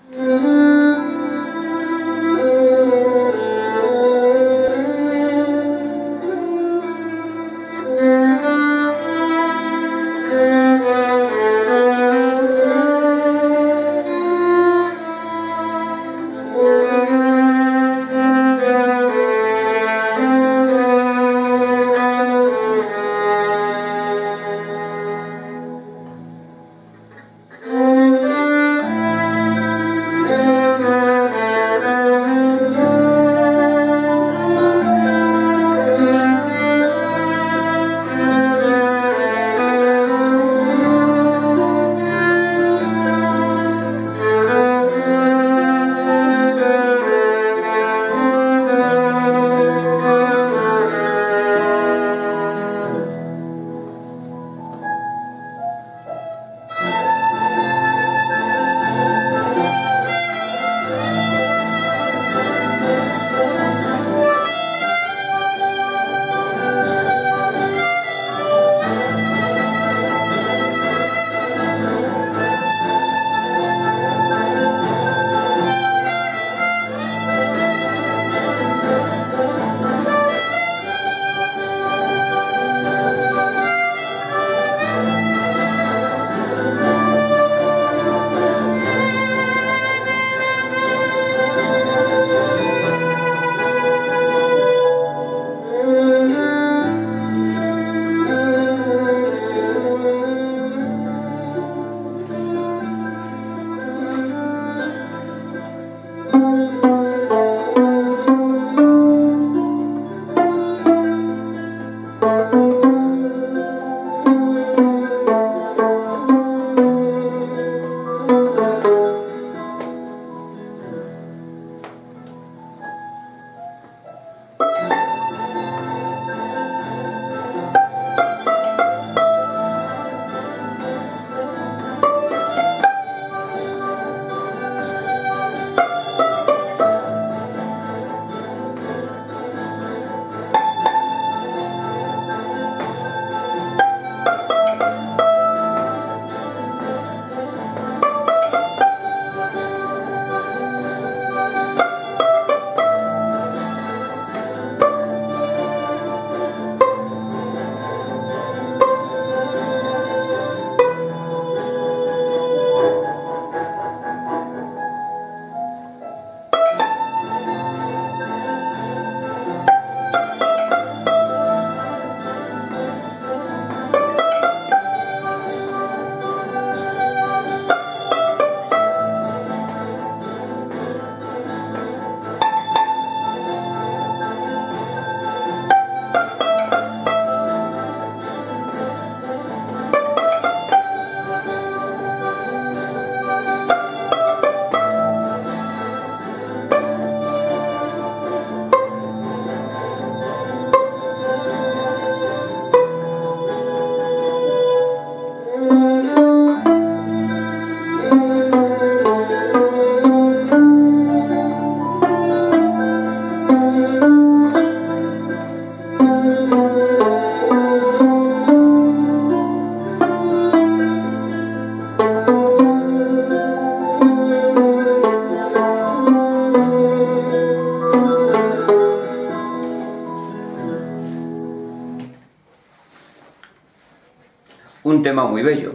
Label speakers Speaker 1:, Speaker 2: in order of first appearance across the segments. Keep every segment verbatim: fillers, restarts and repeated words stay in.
Speaker 1: Un tema muy bello.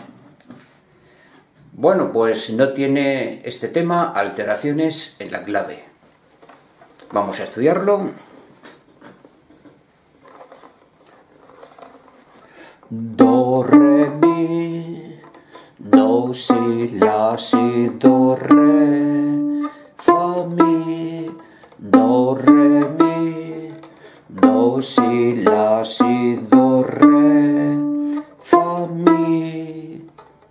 Speaker 1: Bueno, pues no tiene este tema alteraciones en la clave. Vamos a estudiarlo. Do, re, mi, do, si, la, si, do, re, fa, mi, do, re, mi, do, si, la, si, do, re, fa, mi,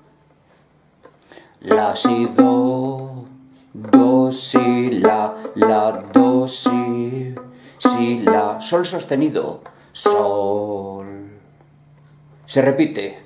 Speaker 1: la, si, do, do, si, la, la, do, si, si, la, sol sostenido, sol. Se repite.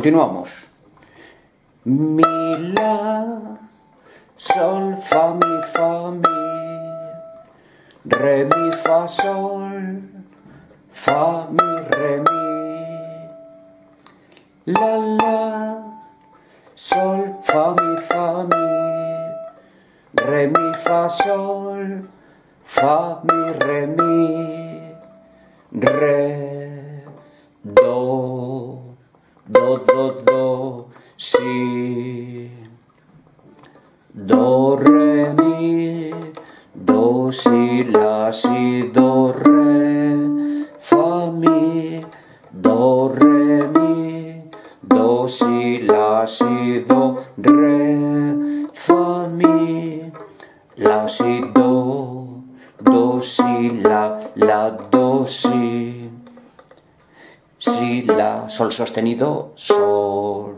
Speaker 1: Continuamos. Mi, la, sol, fa, mi, fa, mi, re, mi, fa, sol, fa, mi, re, mi, la, la, sol, fa, mi, fa, mi, re, mi, fa, sol, fa, mi, re, mi, re, do, do, do, do, si, do, re, mi, do, si, la, si, do, re, fa, mi, do, re, mi, do, si, la, si, do, re, fa, mi, la, si, do, do, si, la, la, do, si, si, la, sol sostenido, sol,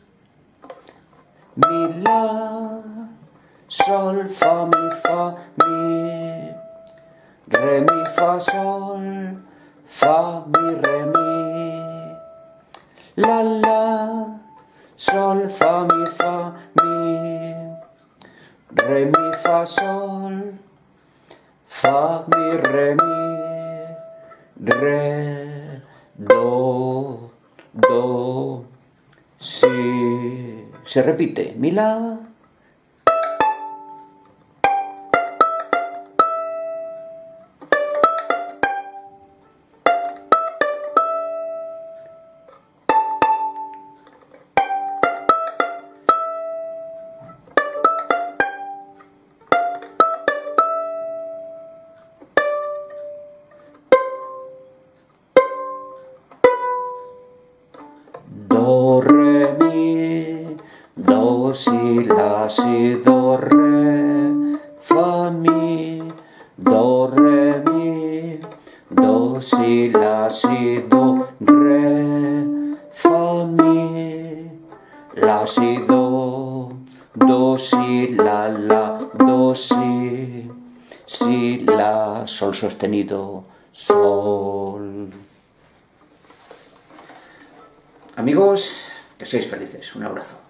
Speaker 1: mi, la, sol, fa, mi, fa, mi, re, mi, fa, sol, fa, mi, re, mi, la, la, sol, fa, mi, fa, mi, re, mi, fa, sol, fa, mi, re, mi, re, do, do, si. Se repite, mi, la, do, re, mi, do, si, la, si, do, re, fa, mi, do, re, mi, do, si, la, si, do, re, fa, mi, la, si, do, do, si, la, la, do, si, si, la, sol sostenido, sol. Amigos, que seáis felices. Un abrazo.